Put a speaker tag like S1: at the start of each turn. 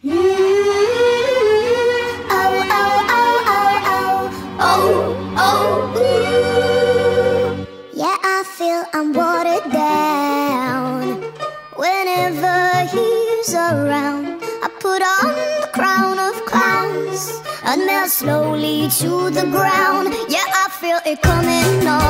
S1: Oh, oh, oh, oh, oh, oh, oh. Yeah, I feel I'm watered down whenever he's around. I put on the crown of clowns and melt slowly to the ground. Yeah, I feel it coming on.